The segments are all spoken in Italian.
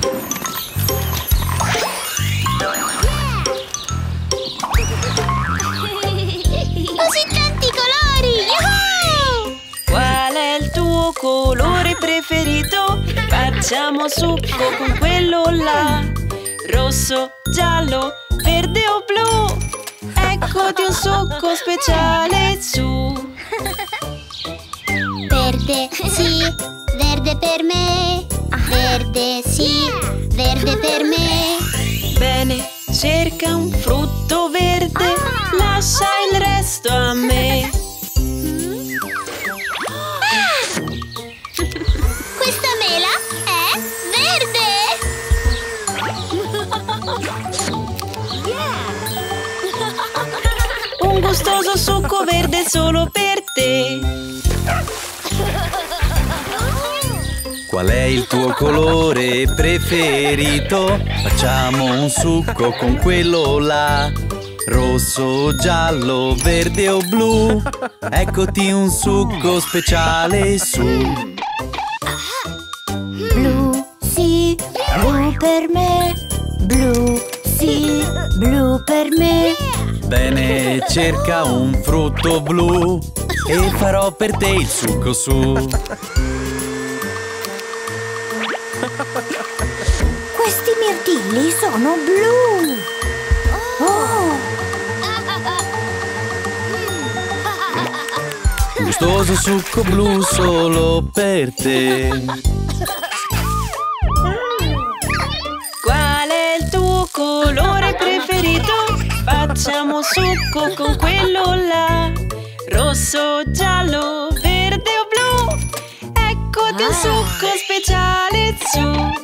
Così tanti colori! Yuhu! Qual è il tuo colore preferito? Facciamo succo con quello là. Rosso, giallo, verde o blu? Eccoti un succo speciale su. Verde, sì, verde per me. Verde, sì, verde per me. Bene, cerca un frutto verde, lascia il resto a me. Questa mela è verde! Un gustoso succo verde solo per te. Qual è il tuo colore preferito? Facciamo un succo con quello là. Rosso, giallo, verde o blu? Eccoti un succo speciale su. Blu, sì, blu per me. Blu, sì, blu per me. Bene, cerca un frutto blu e farò per te il succo su. Questi mirtilli sono blu. Oh! Gustoso succo blu solo per te. Qual è il tuo colore preferito? Facciamo succo con quello là. Rosso, giallo, verde o blu? Eccoti un succo speciale su.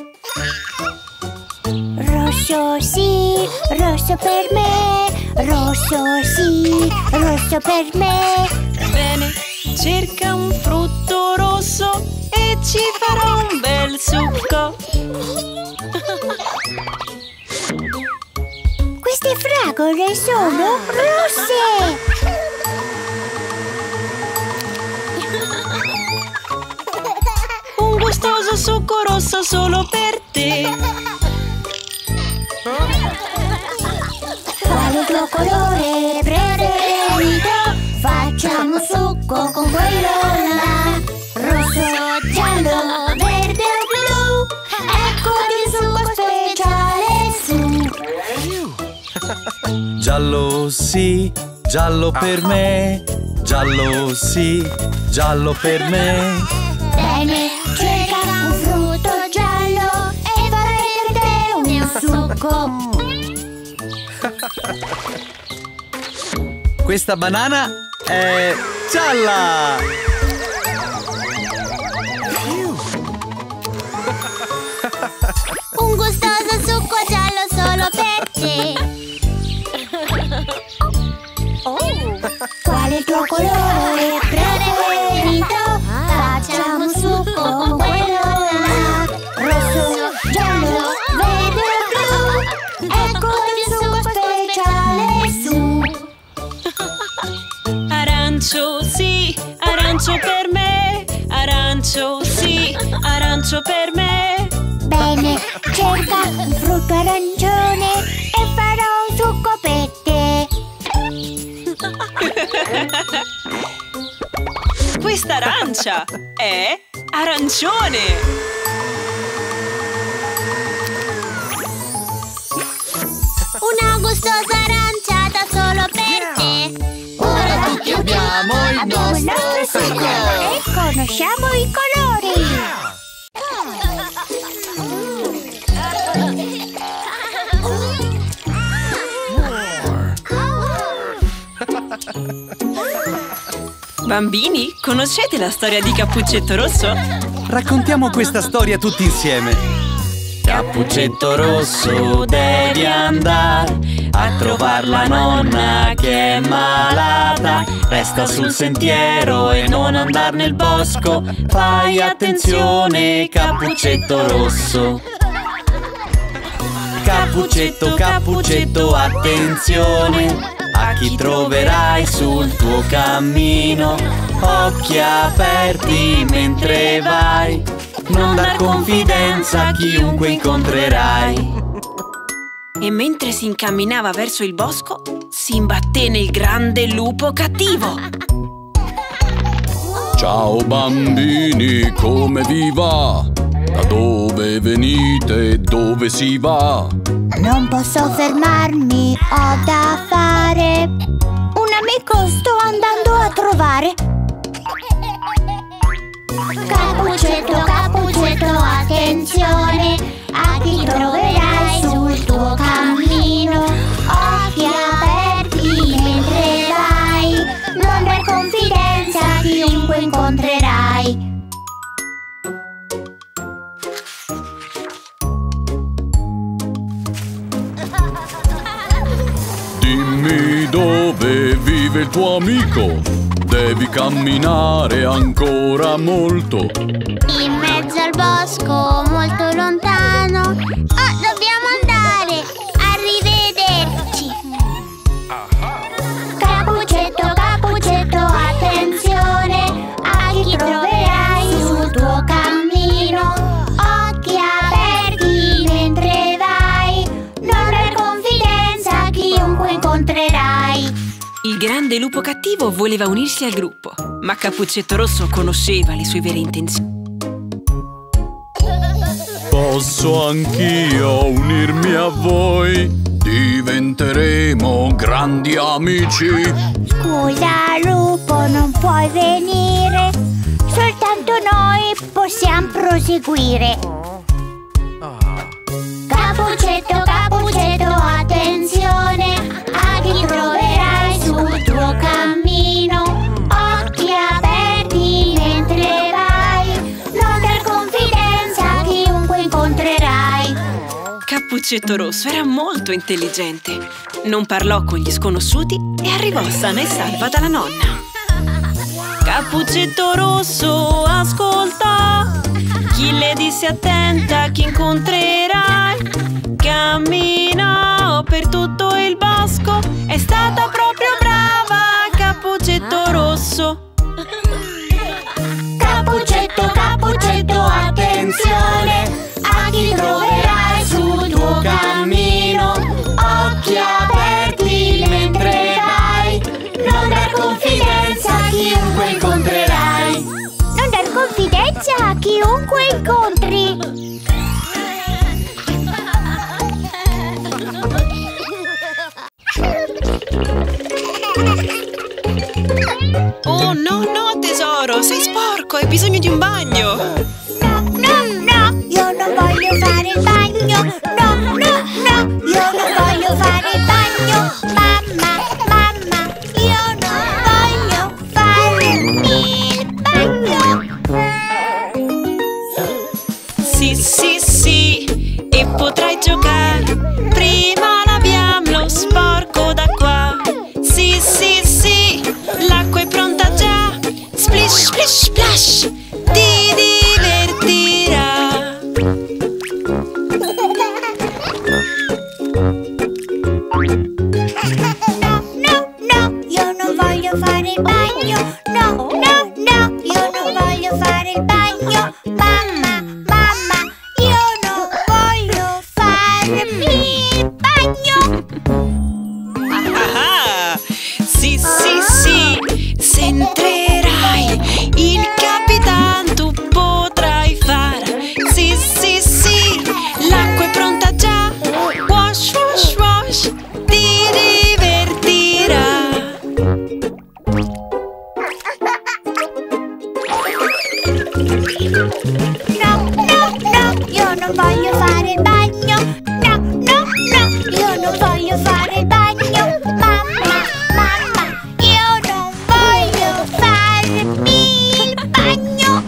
Rosso, sì, rosso per me. Rosso, sì, rosso per me. Bene, cerca un frutto rosso e ci farò un bel succo. Queste fragole sono rosse. Un gustoso succo rosso solo per te. Qual è il tuo colore preferito? Facciamo succo con quello là. Rosso, giallo, verde o blu? Eccoti un succo speciale su. Giallo sì, giallo per me. Giallo sì, giallo per me. Bene, cerca un frutto giallo e farei per te un succo. Questa banana è gialla! Un gustoso succo giallo solo per te. Qual è il tuo colore preferito? Facciamo un succo con quello là. Rosso, giallo, verde o blu? Eccoti un succo speciale su. Arancio sì, arancio per me. Arancio sì, arancio per me. Bene, cerca un frutto arancione e farò un succo per te. Questa arancia è arancione. Una gustosa aranciata solo per te. Ora tutti abbiamo il nostro succo e conosciamo i colori. Bambini, conoscete la storia di Cappuccetto Rosso? Raccontiamo questa storia tutti insieme. Cappuccetto Rosso, devi andare a trovare la nonna che è malata. Resta sul sentiero e non andar nel bosco. Fai attenzione, Cappuccetto Rosso. Cappuccetto, Cappuccetto, attenzione a chi troverai sul tuo cammino. Occhi aperti mentre vai, Non dar confidenza a chiunque incontrerai. E mentre si incamminava verso il bosco, si imbatté nel grande lupo cattivo. Ciao bambini, come vi va? Da dove venite e dove si va? Non posso fermarmi, ho da fare. Un amico sto andando a trovare. Cappuccetto, Cappuccetto, attenzione a chi troverai sul tuo cammino. Occhi aperti mentre vai, non dar confidenza a chiunque incontrerai. Dimmi dove vive il tuo amico. Devi camminare ancora molto. In mezzo al bosco, molto lontano. Oh, dobbiamo andare! Arrivederci! Cappuccetto, Cappuccetto, attenzione a chi troverai sul tuo cammino. Occhi aperti mentre vai, non dar confidenza a chiunque incontrerai. Il grande lupo cattivo voleva unirsi al gruppo, ma Cappuccetto Rosso conosceva le sue vere intenzioni. Posso anch'io unirmi a voi? Diventeremo grandi amici. Scusa lupo, non puoi venire. Soltanto noi possiamo proseguire. Cappuccetto, Cappuccetto, attenzione a chi troverai sul tuo cammino. Occhi aperti mentre vai, non dar confidenza a chiunque incontrerai. Cappuccetto Rosso era molto intelligente. Non parlò con gli sconosciuti e arrivò sana e salva dalla nonna. Cappuccetto Rosso, ascolta, chi le disse attenta chi incontrerai. Camminò per tutto il bosco, è stata proprio brava Cappuccetto Rosso. Cappuccetto, Cappuccetto, attenzione a chi troverai sul tuo cammino. Occhi aperti mentre vai, non dar confidenza a chiunque incontrerai. Non dar confidenza a chiunque incontri. Oh no, no tesoro, sei sporco, hai bisogno di un bagno. No, no, no, io non voglio fare il bagno. No, no, no, io non voglio fare il bagno. Mamma, mamma, io non voglio fare il bagno. Sì, sì, sì, e potrai giocare. Prima laviamo lo sporco da qua. Sì, sì, sì, l'acqua è pronta già. Splish, splish, splash, ti divertirà. No, no, no, io non voglio fare il bagno. No, no, no, io non voglio fare il bagno. Mamma, mamma, io non voglio fare il bagno. Ah, sì, sì, sì, se entrerai il capitan tu potrai fare. Sì, sì, sì, l'acqua è pronta già. Wash, wash, wash, ti divertirà. No, no, no, io non voglio fare il bagno. No, no, no, io non voglio fare il bagno. Mamma, mamma, io non voglio fare il bagno.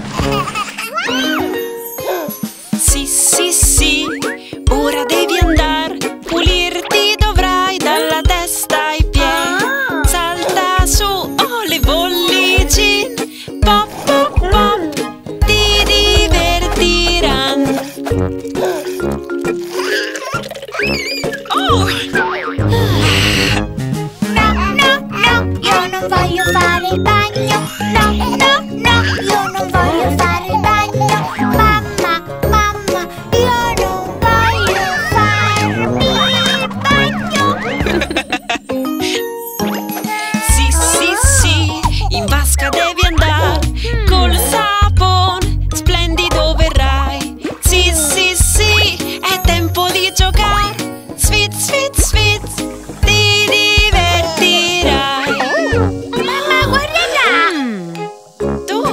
Sì, sì, sì, ora devi andare. Pulirti dovrai dalla testa ai piedi. Salta su, oh le bollicine. Pop, pop, pop, ti divertiranno.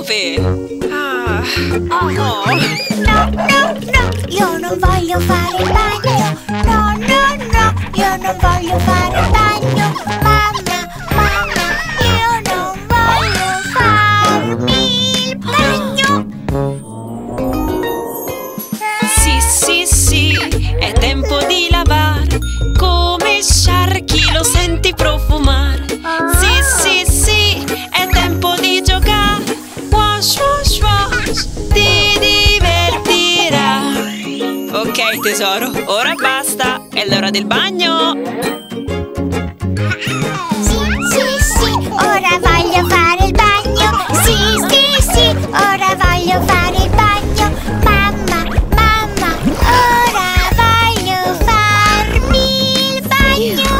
Dove? Ah. No, no, no, io non voglio fare il bagno. No, no, no, io non voglio fare il bagno. Mamma, mamma, io non voglio farmi il bagno. Sì, sì, sì, è tempo di lavare. Come Sharky lo senti profumare. Sì, sì, sì, è tempo di giocare. Wash, wash, wash, ti divertirai. Ok tesoro, ora basta, è l'ora del bagno. Sì, sì, sì, ora voglio fare il bagno. Sì, sì, sì, ora voglio fare il bagno. Mamma, mamma, ora voglio farmi il bagno.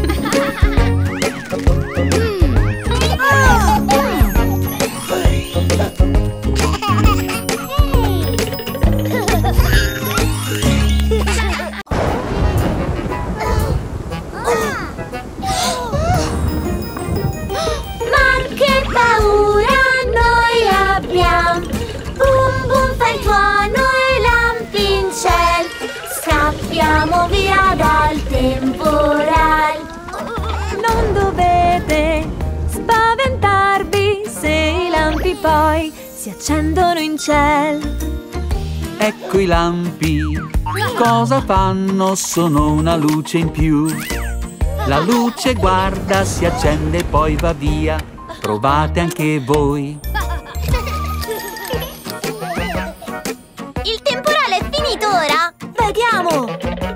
Ma che paura noi abbiamo. Boom boom fa il tuono e lampi in cielo. Scappiamo via dal temporale. Non dovete spaventarvi se i lampi poi si accendono in cielo. Ecco i lampi, cosa fanno? Sono una luce in più. La luce guarda, si accende e poi va via. Provate anche voi. Il temporale è finito ora. Vediamo.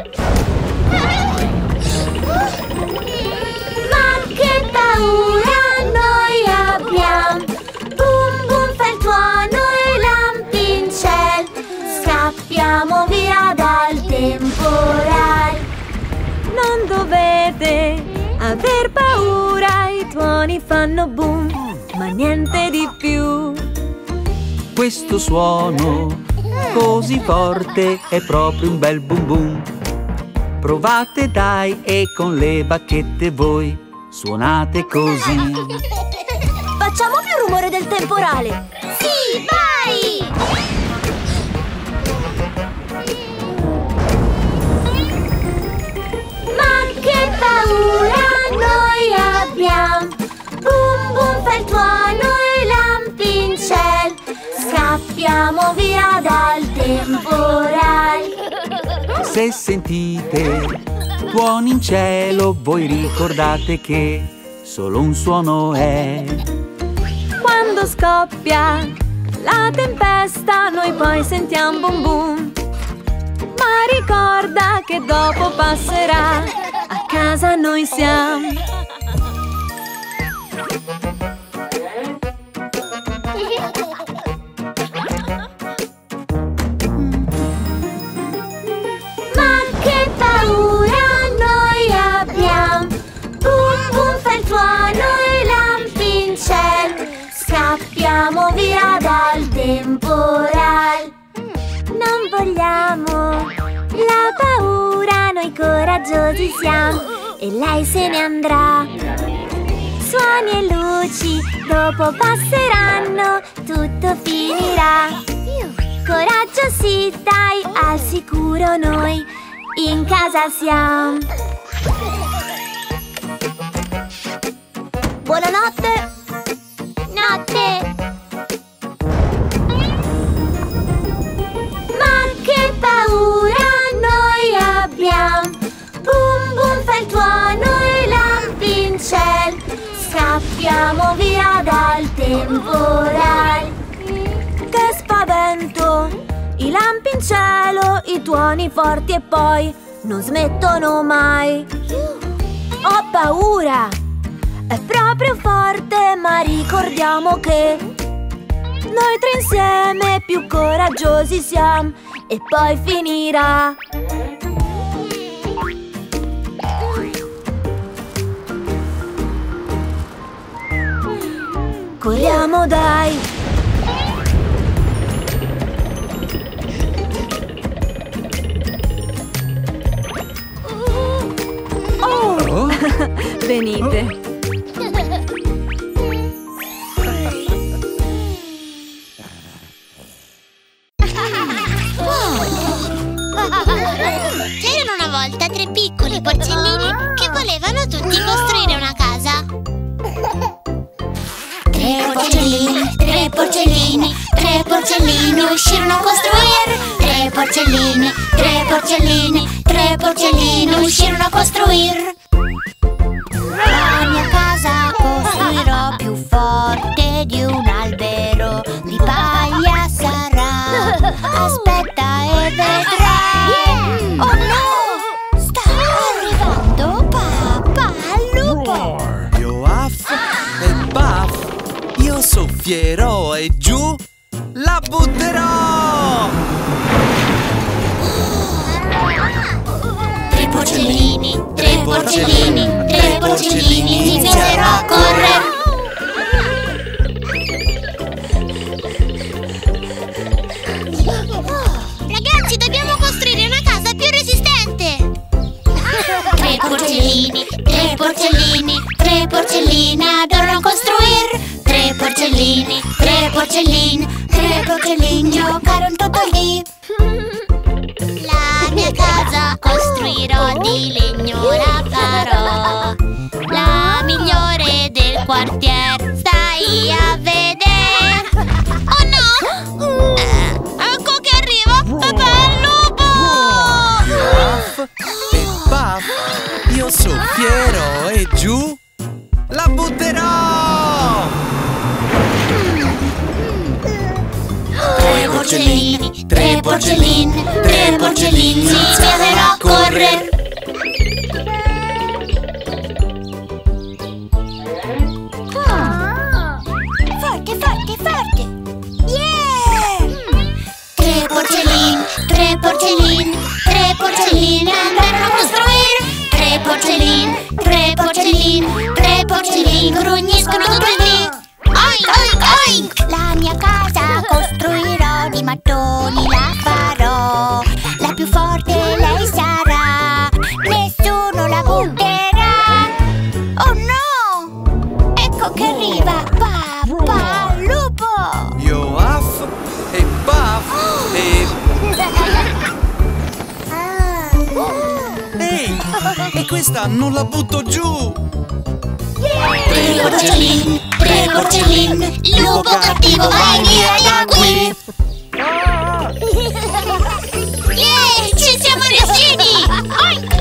Ma che paura noi abbiamo. Boom boom fa il tuono e lampi in cielo. Scappiamo via dal temporale. Non dovete aver paura, i tuoni fanno boom, ma niente di più. Questo suono così forte è proprio un bel boom boom. Provate dai e con le bacchette voi suonate così. Facciamo più rumore del temporale. Sì, vai! Ma che paura noi abbiamo. Boom boom fa il tuono e lampi in cielo. Scappiamo via dal temporale. Se sentite tuoni in cielo, voi ricordate che solo un suono è. Quando scoppia la tempesta noi poi sentiamo boom boom. Ma ricorda che dopo passerà, a casa noi siamo. Ma che paura noi abbiamo. Boom boom fa il tuono e lampi in cielo. Scappiamo via dal temporale. Non vogliamo la paura, noi coraggiosi siamo e lei se ne andrà. Suoni e luci dopo passeranno, tutto finirà. Coraggio sì, dai, al sicuro noi in casa siamo. Buonanotte. Notte. Ma che paura noi abbiamo. Boom boom fa il tuono e lampi in cielo. Scappiamo via dal temporale. Che spavento! I lampi in cielo, i tuoni forti e poi non smettono mai. Ho paura! È proprio forte, ma ricordiamo che noi tre insieme più coraggiosi siamo e poi finirà. Corriamo dai! Oh! Venite! volevano tutti costruire una casa. 3 porcellini, 3 porcellini, 3 porcellini uscirono a costruire. 3 porcellini, 3 porcellini, 3 porcellini uscirono a costruire. La mia casa costruirò più forte di un albero di paglia sarà. Aspetta e vedrai. Oh no! Sta arrivando papà lupo. Io aff e baff, io soffierò e giù la butterò. 3 porcellini, 3 porcellini, 3 porcellini inizierò a correre. Ragazzi, dobbiamo costruire una casa più resistente. 3 porcellini, 3 porcellini, 3 porcellini adorano costruire. 3 porcellini, 3 porcellini, 3 porcellini giocarono tutto il dì. La mia casa costruirò di legno, la farò la migliore del quartiere, stai a vedere. Oh no! Ecco che arriva papà lupo! Io aff e baff, io soffierò e giù la butterò. 3 porcellini, 3 porcellini, 3 porcellini inizierò a correre. Forte, forte, forte! Yeah! 3 porcellini, 3 porcellini, 3 porcellini andarono a costruire. 3 porcellini, 3 porcellini, 3 porcellini grugniscono tutto il dì. Oink, oink, oink! La mia casa costruirò di mattoni, la farò la più forte lei sarà. Nessuno la butterà. Oh no! Ecco che arriva papà lupo! Io aff e baff e... Ehi, e questa non la butto giù. 3 porcellini, 3 porcellini, lupo cattivo vai via da qui! Yeah, ci siamo riusciti! Oink,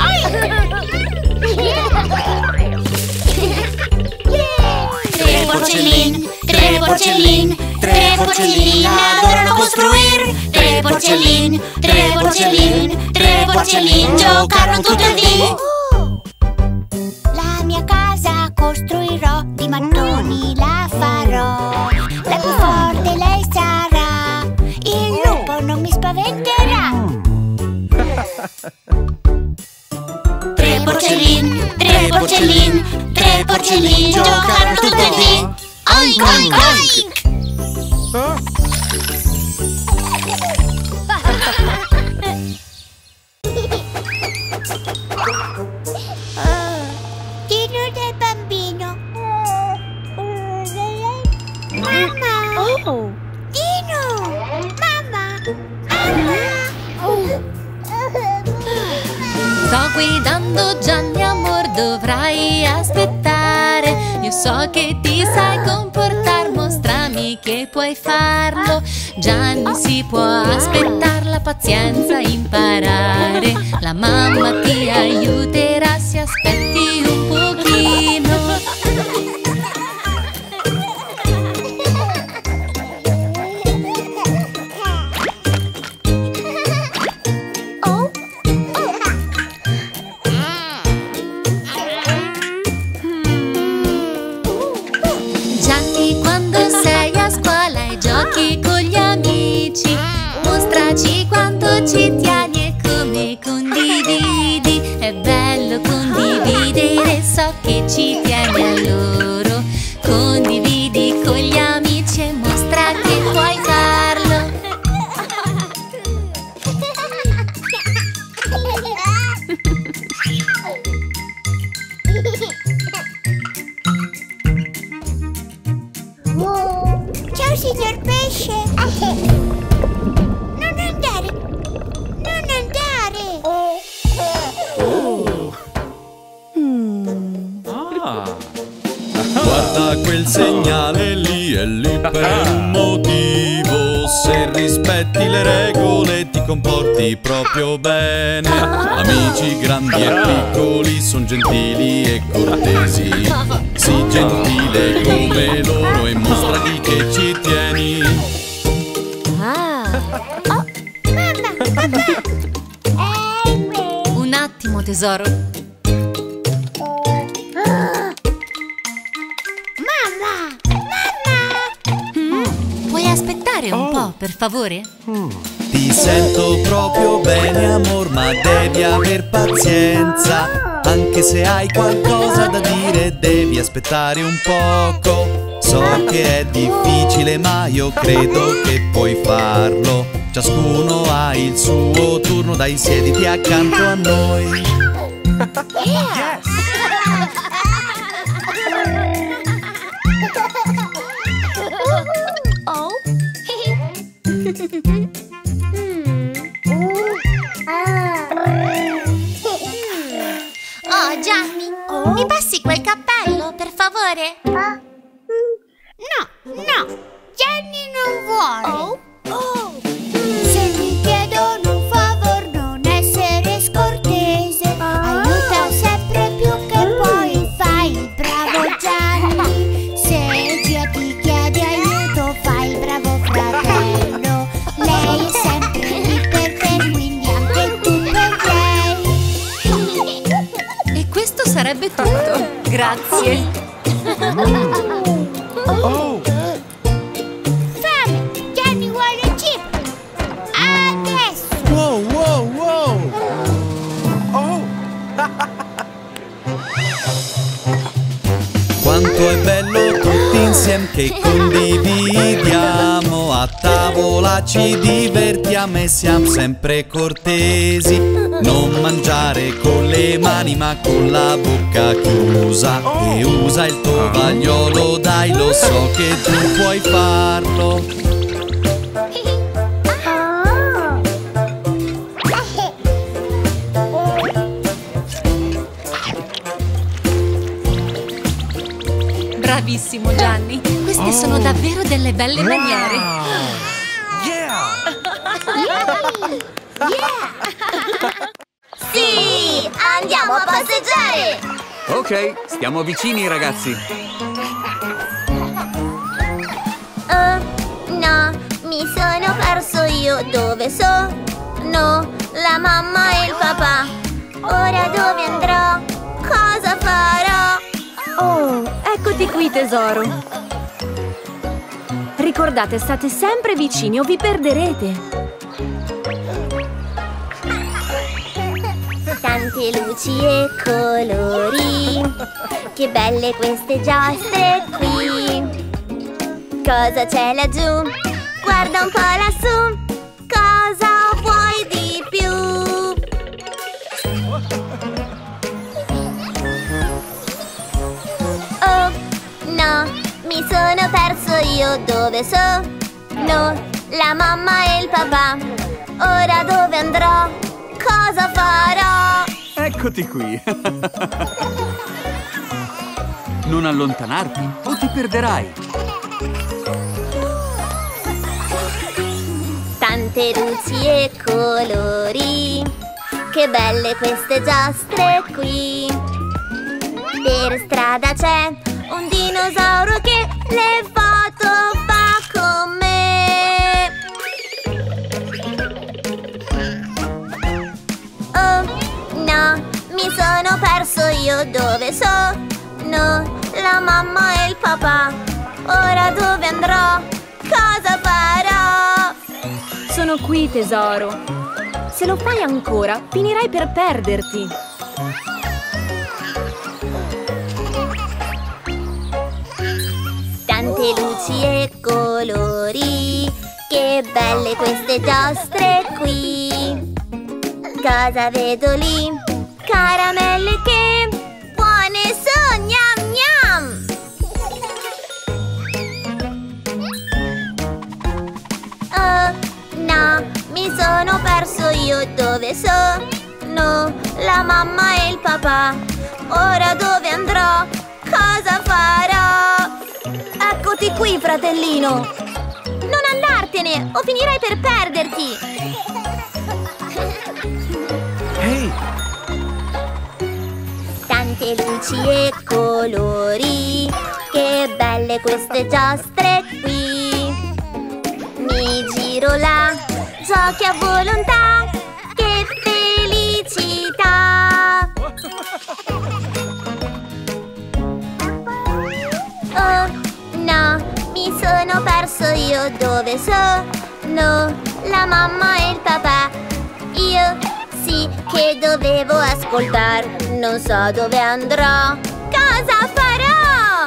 oink! 3 porcellini, 3 porcellini, 3 porcellini adorano costruire. 3 porcellini, 3 porcellini, 3 porcellini giocarono tutto il dì. La mia casa costruirò di mattoni, la farò la più forte lei sarà. Il lupo non mi spaventerà. 3 porcellini, 3 porcellini, 3 porcellini giocarono tutto il dì. Oink, oink, oink! Dino del bambino. Mamma! Oh! Dino! Mamma! Mamma! Sto guidando Gianni amor, dovrai aspettare. Io so che ti sai comportare, mostrami che puoi farlo. Gianni si può aspettare, la pazienza imparare. La mamma ti aiuterà, se aspetti un pochino. Gianni, quando sei a scuola e giochi con gli amici, mostraci quanto ci tieni e come condividi. È bello condividere, so che ci tieni a loro. Condividi con gli amici e mostra che puoi farlo. Ciao signor pesce! Non andare! Non andare! Guarda quel segnale lì, è lì per un motivo. Se rispetti le regole ti comporti proprio bene. Amici grandi e piccoli son gentili e cortesi. Sii gentile come loro e mostragli che ci tieni. Un attimo, tesoro. Puoi aspettare un po', per favore? Ti sento proprio bene, amor, ma devi aver pazienza. Anche se hai qualcosa da dire, devi aspettare un poco. So che è difficile, ma io credo che puoi farlo. Ciascuno ha il suo turno, dai, siediti accanto a noi. Oh, Gianni, mi passi quel cappello, per favore? No, Gianni non vuole. Se mi chiedono un favore, non essere scortese. Aiuta sempre più che puoi, fai il bravo Gianni. Se Dio ti chiede aiuto, fai il bravo fratello. Lei è sempre lì per te, quindi anche tu per lei. E questo sarebbe tutto. Grazie. Fame! Gianni vuole il cibo! Adesso! Wow! Quanto è bello tutti insieme che condividiamo. A tavola ci divertiamo e siamo sempre cortesi. Non mangiare con le mani ma con la bocca chiusa. E usa il tovagliolo, dai, lo so che tu puoi farlo. Bravissimo, Gianni. Queste sono davvero delle belle maniere. Sì! Andiamo a passeggiare! Ok, stiamo vicini, ragazzi. No, mi sono perso io. Dove sono la mamma e il papà? Ora dove andrò? Cosa farò? Oh, eccoti qui, tesoro. Ricordate, state sempre vicini o vi perderete. Tante luci e colori, che belle queste giostre qui. Cosa c'è laggiù? Guarda un po' lassù. Cosa vuoi di più? Oh, no, mi sono perso io. Dove sono la mamma e il papà? Ora dove andrò? Cosa farò? Eccoti qui. Non allontanarti o ti perderai. Tante luci e colori, che belle queste giostre qui. Per strada c'è un dinosauro che le foto fa con me. Oh no, mi sono perso io. Dove sono la mamma e il papà? Ora dove andrò? Cosa farò? Sono qui, tesoro. Se lo fai ancora, finirai per perderti. Tante luci e colori, che belle queste giostre qui. Cosa vedo lì? Caramelle che buone sono, gnam gnam! Oh no, mi sono perso io. Dove sono la mamma e il papà? Ora dove andrò? Cosa farò? Benvenuti qui, fratellino! Non andartene o finirai per perderti! Ehi! Tante luci e colori, che belle queste giostre qui. Mi giro là, giochi a volontà, che felicità! Oh no, mi sono perso io, dove sono la mamma e il papà? Io sì che dovevo ascoltar, non so dove andrò, cosa farò?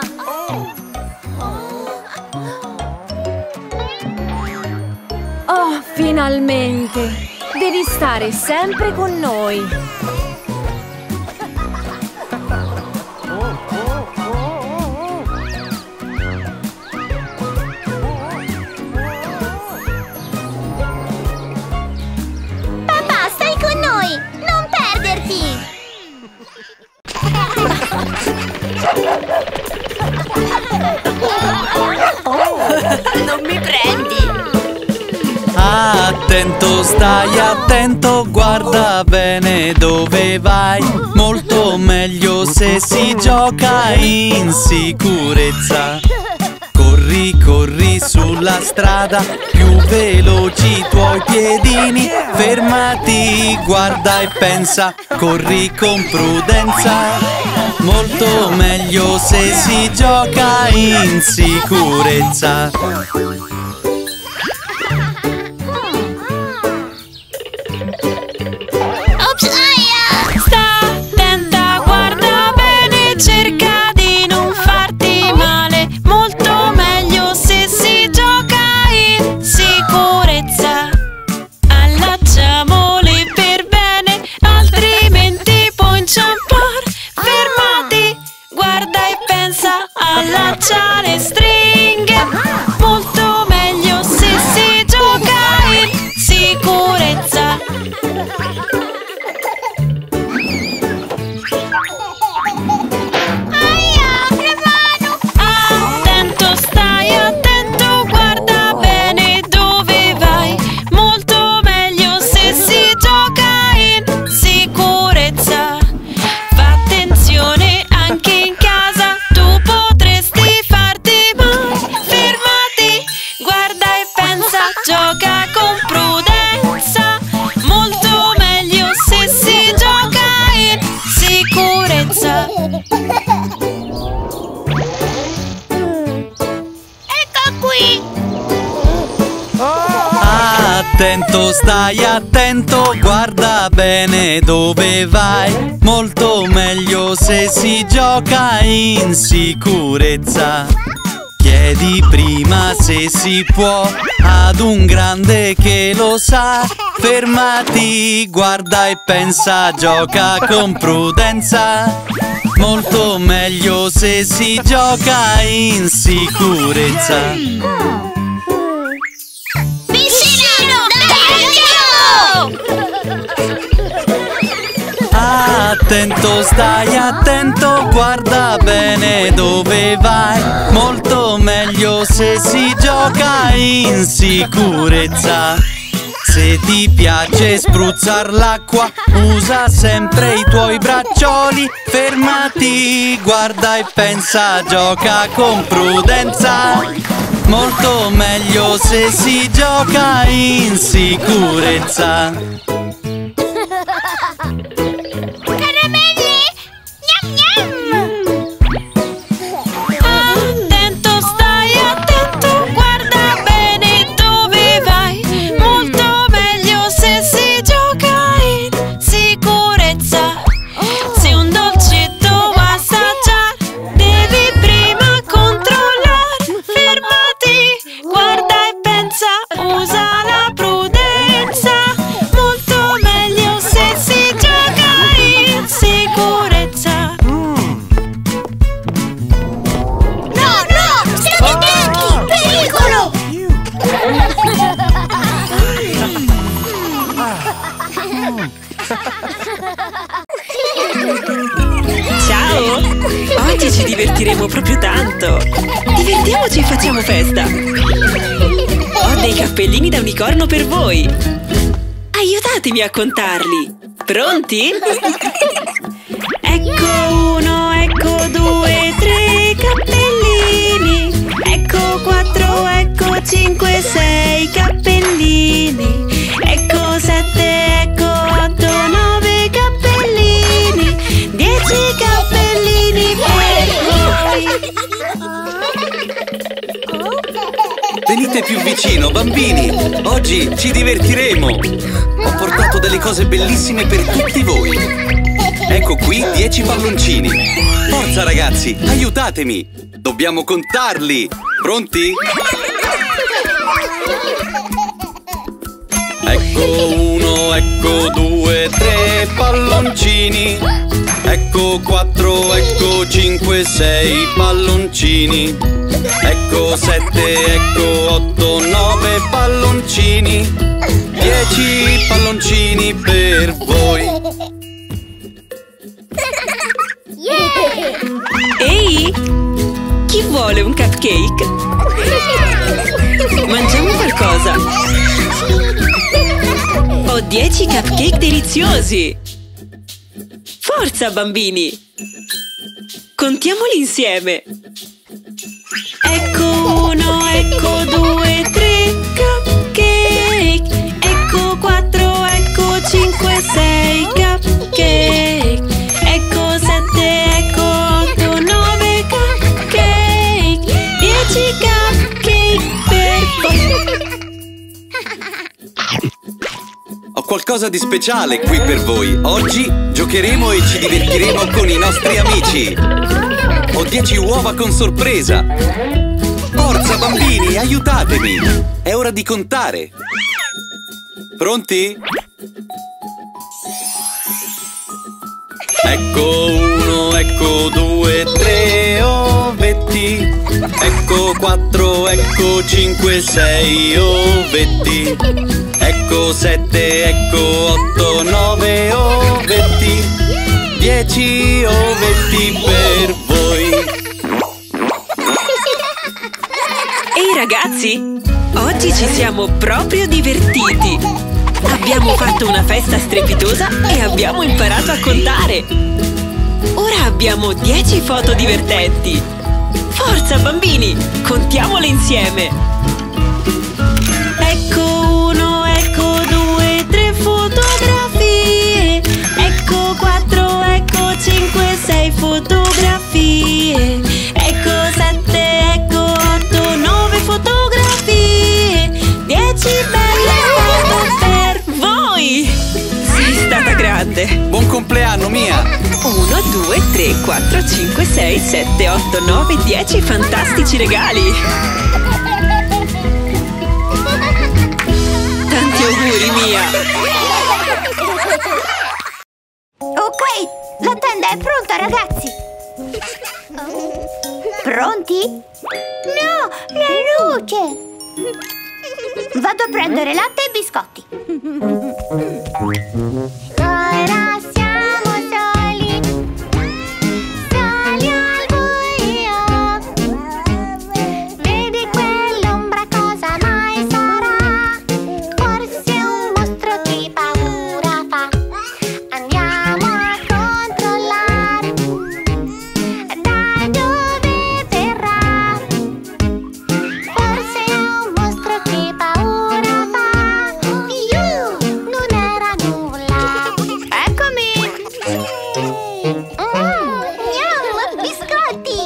Oh, finalmente! Devi stare sempre con noi! Papà, stai con noi! Non perderti! Non mi prendi! Attento, stai attento, guarda bene dove vai. Molto meglio se si gioca in sicurezza. Corri, corri sulla strada, più veloci i tuoi piedini. Fermati, guarda e pensa, corri con prudenza. Molto meglio se si gioca in sicurezza. Sta attenta, guarda bene, cerca di non farti male. Molto meglio se si gioca in sicurezza. Allacciamoli per bene, altrimenti puoi inciampar. Fermati, guarda e pensa, allacciare stringhe. Molto meglio se si gioca in sicurezza. Attento, stai attento, guarda bene dove vai. Molto meglio se si gioca in sicurezza. Fa attenzione anche in casa, tu potresti farti male. Fermati, guarda e pensa, gioca con prudenza. Molto meglio se si gioca in sicurezza. Attento, stai attento, guarda bene dove vai. Molto meglio se si gioca in sicurezza. Chiedi prima se si può ad un grande che lo sa. Fermati, guarda e pensa, gioca con prudenza. Molto meglio se si gioca in sicurezza. Attento, stai attento, guarda bene dove vai. Molto meglio se si gioca in sicurezza. Se ti piace spruzzar l'acqua, usa sempre i tuoi braccioli. Fermati, guarda e pensa, gioca con prudenza. Molto meglio se si gioca in sicurezza. Attento, stai attento, guarda bene dove vai. Molto meglio se si gioca in sicurezza. Se un dolcetto va a assaggiare, devi prima controllare. Fermati, guarda e pensa, usa la prudenza. Molto Ciao! Oggi ci divertiremo proprio tanto! Divertiamoci e facciamo festa! Ho dei cappellini da unicorno per voi! Aiutatemi a contarli! Pronti? Ecco 1, ecco 2, 3 cappellini! Ecco 4, ecco 5, 6 cappellini! Ecco 7, ecco 8, 9 cappellini! 10 cappellini per voi! Venite più vicino, bambini! Oggi ci divertiremo! Ho portato delle cose bellissime per tutti voi! Ecco qui 10 palloncini! Forza ragazzi, aiutatemi! Dobbiamo contarli! Pronti? Ecco 1, ecco 2, 3 palloncini! Ecco 4, ecco 5, 6 palloncini! Ecco 7, ecco 8, 9 palloncini! 10 palloncini per voi! Ehi! Chi vuole un cupcake? Mangiamo qualcosa! Ho 10 cupcake deliziosi! Forza, bambini! Contiamoli insieme! Ecco 1, ecco 2, 3 cupcake! Ecco 4, ecco 5, 6 cupcake! Ecco 7, ecco 8, 9 cupcake! 10 cupcake per voi! Ho qualcosa di speciale qui per voi! Oggi giocheremo e ci divertiremo con i nostri amici! Ho 10 uova con sorpresa! Forza bambini, aiutatemi! È ora di contare! Pronti? Ecco 1, ecco 2, 3 ovetti! Ecco 4, ecco 5, 6 ovetti! Ecco 7, ecco 8, 9 ovetti! 10 ovetti per voi! Ehi ragazzi! Oggi ci siamo proprio divertiti! Abbiamo fatto una festa strepitosa e abbiamo imparato a contare! Ora abbiamo 10 foto divertenti! Forza bambini! Contiamole insieme! Ecco 1, ecco 2, 3 fotografie! Ecco 4, ecco 5, 6 fotografie! Ecco 7, ecco 8, 9 fotografie! 10 belle foto per voi! Sei stata grande! Buon compleanno, Mia! 1, 2, 3, 4, 5, 6, 7, 8, 9, 10 fantastici regali! Tanti auguri, Mia! Ok, la tenda è pronta, ragazzi! Pronti? No, la luce! Vado a prendere latte e biscotti. Ora siamo soli, soli al buio. Vedi quell'ombra, cosa mai sarà? Forse un mostro che paura fa. Andiamo a controllare da dove verrà. Forse è un mostro che paura fa. Non era nulla. Eccomi. Biscotti.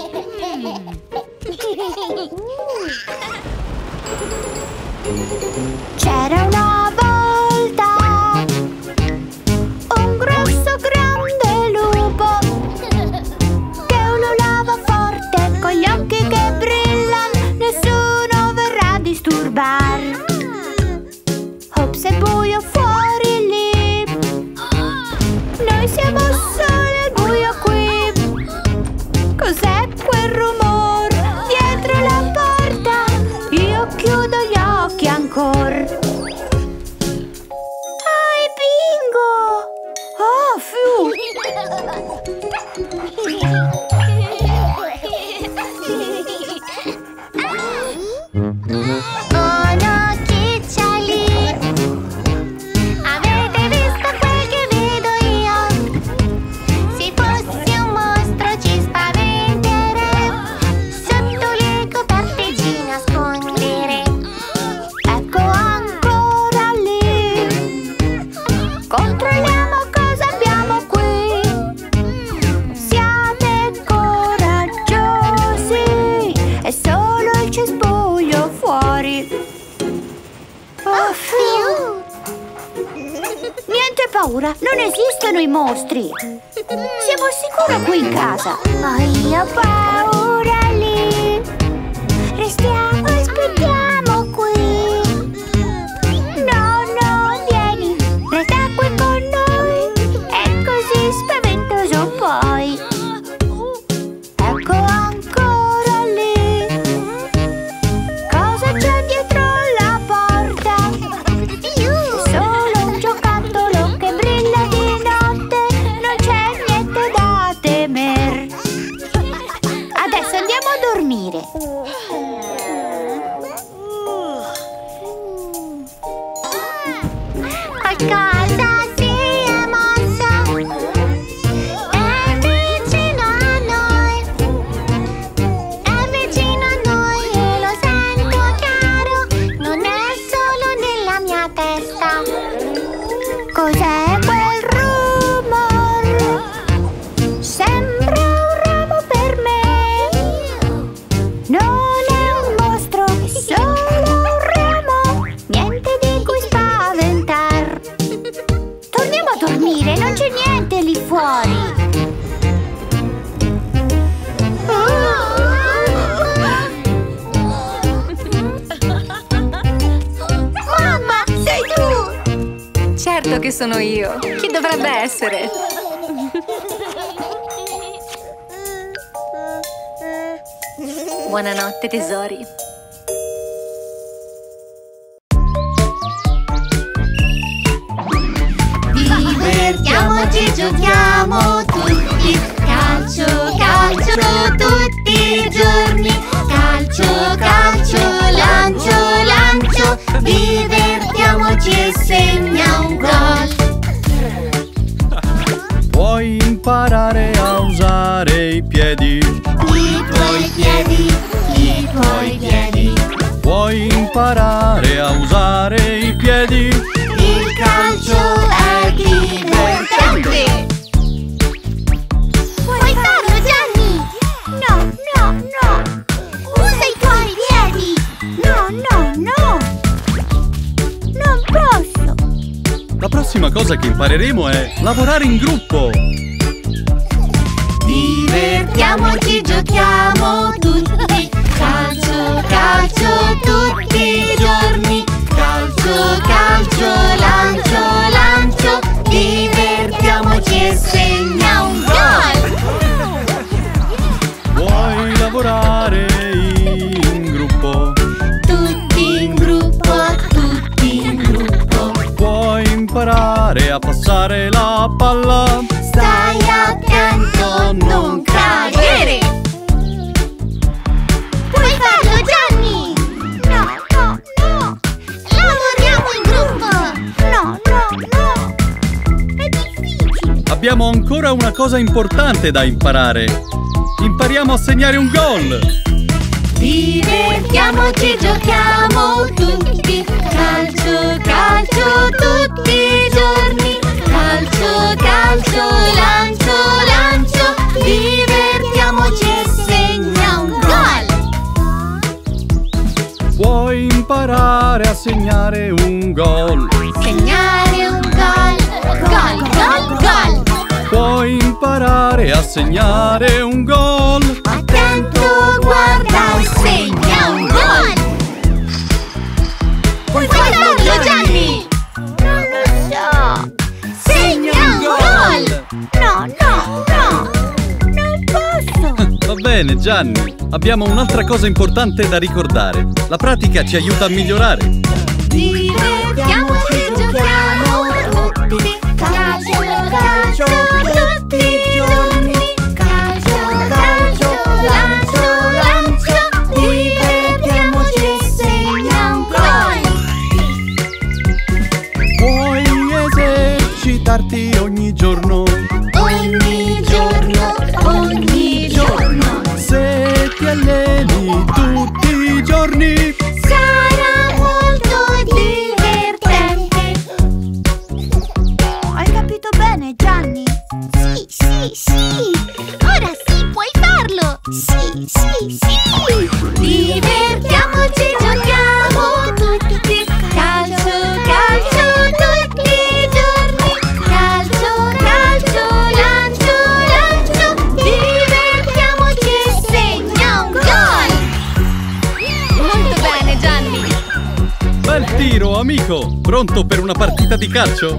C'era una volta un grosso grande lupo che ululava forte con gli occhi che brillano, nessuno verrà a disturbar. Ops, è buio fuori lì, noi siamo soli al buio qui. Cos'è quel rumore dietro la porta? Io chiudo gli occhi ancora. Bingo! Oh, fiu! Niente paura, non esistono i mostri. Siamo sicuri qui in casa. Io ho paura lì. Restiamo, aspettiamo qui. No, vieni, resta qui con noi. È così spaventoso poi. Ecco ancora lì. Cosa c'è dietro la porta? Solo un giocattolo che brilla di notte. Non c'è niente da temer. Adesso andiamo a dormire. Qualcosa si è mosso. È vicino a noi. È vicino a noi e lo sento chiaro. Non è solo nella mia testa. Cos'è quel rumore? Sembra un ramo per me. Non è un mostro, è solo un ramo. Niente di cui spaventar. Torniamo a dormire, non c'è niente lì fuori. Mamma, sei tu! Certo che sono io. Chi dovrebbe essere? Buonanotte, tesori. Divertiamoci, giochiamo tutti. Calcio, calcio tutti i giorni. Calcio, calcio, lancio, lancio. Divertiamoci e segna un gol. Puoi imparare a usare i piedi. I tuoi piedi, i tuoi piedi. Puoi imparare a usare i piedi. Il calcio è divertente. Puoi farlo, Gianni? No. Usa i tuoi piedi. No. Non posso. La prossima cosa che impareremo è lavorare in gruppo. Divertiamoci, giochiamo tutti. Calcio, calcio tutti i giorni. Calcio, calcio, lancio, lancio. Divertiamoci e segna un gol. Vuoi lavorare in gruppo? Tutti in gruppo, tutti in gruppo. Puoi imparare a passare la palla. Stai attento, non cadere. Puoi farlo, Gianni? No. Lavoriamo in gruppo. No. È difficile. Abbiamo ancora una cosa importante da imparare. Impariamo a segnare un gol. Divertiamoci, giochiamo tutti. Calcio, calcio tutti i giorni. Calcio, calcio, lancio, lancio. Divertiamoci e segna un gol. Puoi imparare a segnare un gol. Segnare un gol. Gol. Puoi imparare a segnare un gol. Attento, guarda e segna un gol. Puoi farlo, Gianni? Non lo so. Segna un gol. No. Non posso. Va bene, Gianni. Abbiamo un'altra cosa importante da ricordare. La pratica ci aiuta a migliorare. Divertiamoci, giochiamo tutti. Calcio, tutti i giorni. Calcio, lancio. Divertiamoci e segna un gol. Puoi esercitarti ogni giorno. Ogni giorno. Se ti alleni tutti i giorni. Sarà molto divertente. Hai capito bene, Gianni? Sì. Ora sì, puoi farlo. Sì. Divertiamoci, giochiamo tutti. Calcio, Spiro, amico, pronto per una partita di calcio?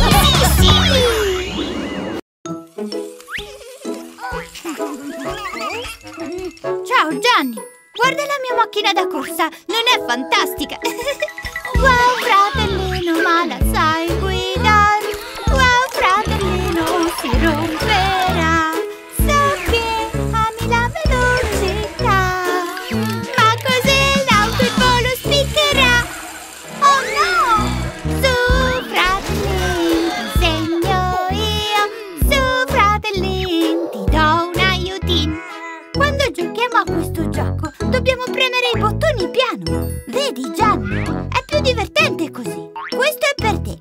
Ciao Gianni, guarda la mia macchina da corsa, non è fantastica? Wow fratellino, ma la sai guidare? Wow fratellino, si romperà. So che ami la velocità, ma cos'è l'auto, il volo spiccherà? Oh no! Su fratellin, ti insegno io. Su fratellin, ti do un aiutin. Quando giochiamo a questo gioco dobbiamo premere i bottoni piano. Vedi Gianni? È più divertente così. Questo è per te.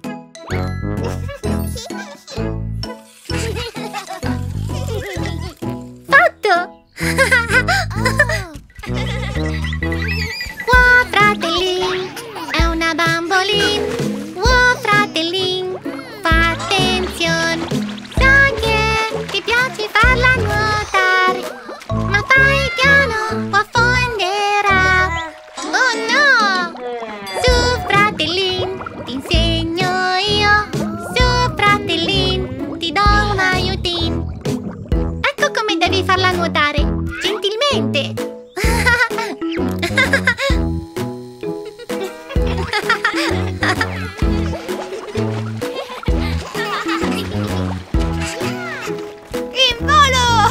Fatto! Wow, fratellin, è una bambolin. Wow, fratellin, fa attenzione. So che ti piace farla nuotare, ma fai piano o affonderà. Oh no! Su fratellin, ti insegno io. Su fratellin, ti do un aiutin. Ecco come devi farla nuotare, gentilmente. In volo!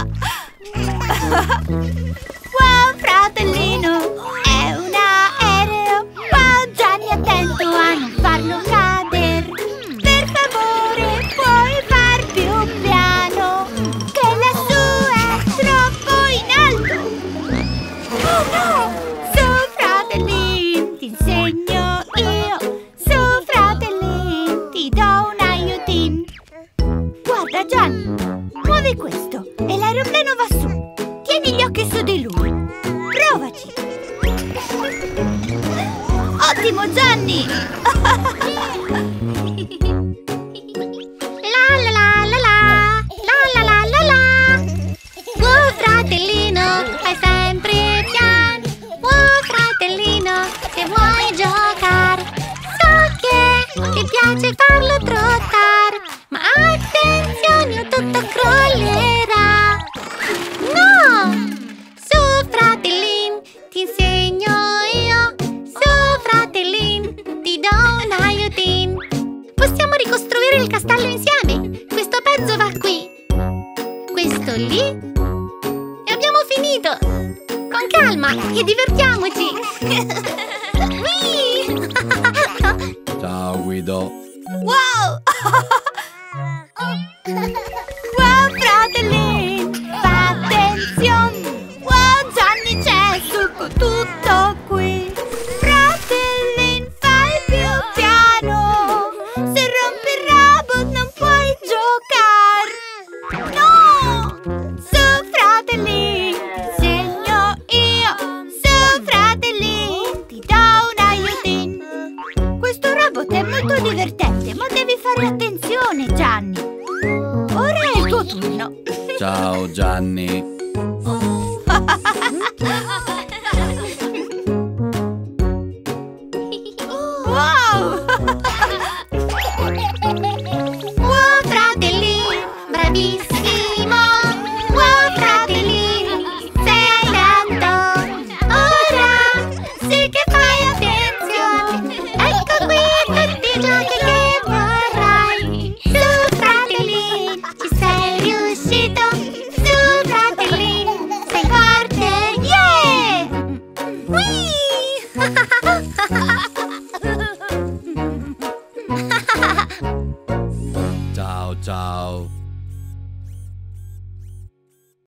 Wow fratellino, è un aereo. Wow Gianni, attento a non farlo cadere. Per favore puoi far più piano, che lassù è troppo in alto. Oh no! Su fratellin, ti insegno io. Su fratellin, ti do un aiutin. Guarda Gianni, muovi questo e l'aeroplano va su. Tieni gli occhi su di lui. Provaci. Ottimo Gianni! La la la la la, la la la la la. Wow, fratellino, fai sempre piano. Wow, fratellino, se vuoi giocare, so che ti piace farlo trottare, ma attenzione o tutto crollerà. No! Su fratellin, ti insegno io. Su fratellin, ti do un aiutin. Possiamo ricostruire il castello insieme. Questo pezzo va qui, questo lì, e abbiamo finito. Con calma e divertiamoci. Whee! Ciao Guido. Wow! Wow fratellin, fa attenzione. Wow Gianni, c'è succo tutto qui. Fratellin, fai più piano. Se rompi il robot non puoi giocare. No! Su fratellin, ti insegno io. Su fratellin, ti do un aiutin. Questo robot è molto divertente, ma devi fare attenzione Gianni. Ora è il tuo turno. Ciao Gianni. Wow!